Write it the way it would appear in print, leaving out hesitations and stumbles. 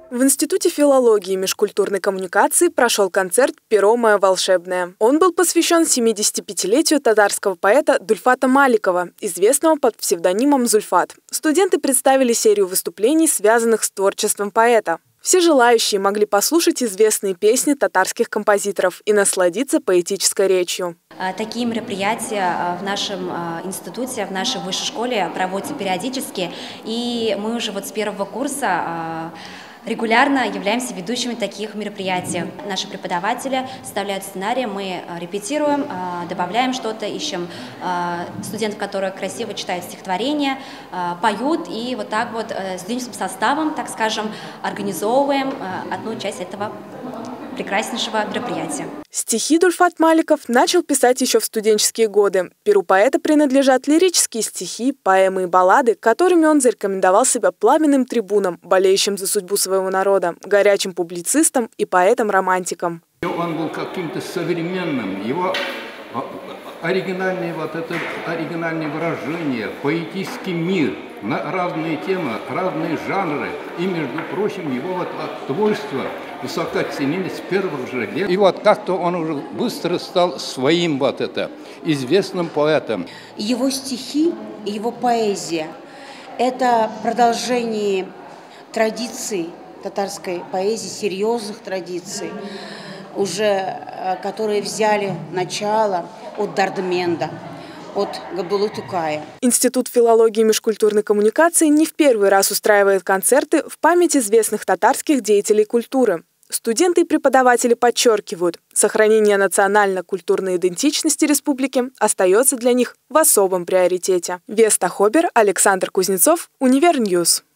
В Институте филологии и межкультурной коммуникации прошел концерт «Перо мое волшебное». Он был посвящен 75-летию татарского поэта Дульфата Маликова, известного под псевдонимом Зульфат. Студенты представили серию выступлений, связанных с творчеством поэта. Все желающие могли послушать известные песни татарских композиторов и насладиться поэтической речью. Такие мероприятия в нашем институте, в нашей высшей школе проводятся периодически, и мы уже с первого курса регулярно являемся ведущими таких мероприятий. Наши преподаватели составляют сценарии, мы репетируем, добавляем что-то, ищем студентов, которые красиво читают стихотворения, поют, и студенческим составом, так скажем, организовываем одну часть этого прекраснейшего мероприятия. Стихи Дульфат Маликов начал писать еще в студенческие годы. Перу поэта принадлежат лирические стихи, поэмы и баллады, которыми он зарекомендовал себя пламенным трибуном, болеющим за судьбу своего народа, горячим публицистом и поэтом-романтиком. Он был каким-то современным, его оригинальные выражения, поэтический мир на разные темы, разные жанры, и, между прочим, его творчество высоко ценили с первых же лет. И как-то он уже быстро стал своим известным поэтом. Его стихи и его поэзия – это продолжение традиций татарской поэзии, серьезных традиций, которые взяли начало от Дардменда, от Габдуллы Тукая. Институт филологии и межкультурной коммуникации не в первый раз устраивает концерты в память известных татарских деятелей культуры. Студенты и преподаватели подчеркивают, сохранение национально-культурной идентичности республики остается для них в особом приоритете. Веста Хобер, Александр Кузнецов, Универньюз.